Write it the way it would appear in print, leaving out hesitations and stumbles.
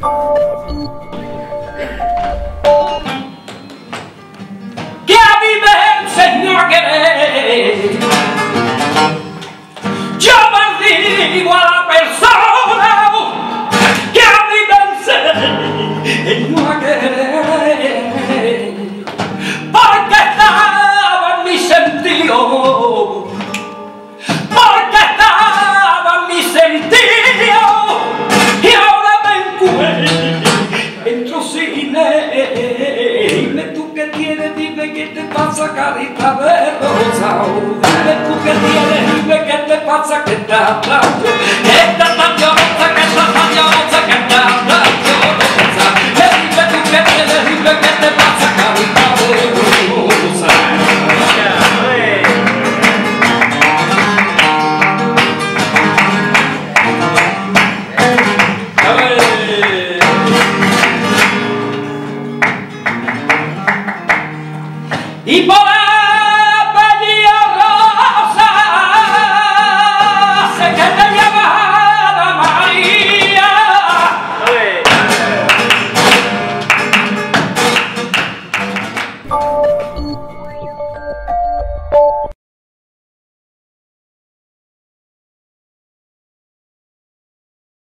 Que a mí me enseñó a querer. Yo maldigo a la persona que a mí me enseñó a querer, porque estaba en mi sentido, porque estaba en mi sentido, y ahora me encuentro sin él. Dime tú qué tienes, dime qué te pasa, carita de rosa. Dime tú qué tienes, dime qué te pasa, que estás hablando. Esta tan llorosa, que estás tan llorosa, que estás hablando rosa. Dime tú qué tienes, dime qué te pasa, carita de rosa. Y por ahí